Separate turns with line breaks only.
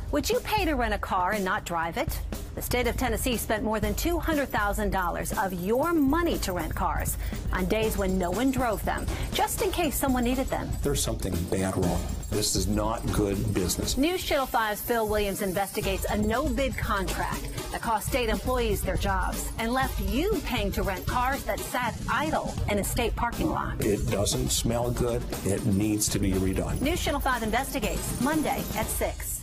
Would you pay to rent a car and not drive it? The state of Tennessee spent more than $200,000 of your money to rent cars on days when no one drove them, just in case someone needed them.
There's something bad wrong. This is not good business.
News Channel 5's Phil Williams investigates a no-bid contract that cost state employees their jobs and left you paying to rent cars that sat idle in a state parking lot.
It doesn't smell good. It needs to be redone.
News Channel 5 investigates Monday at 6.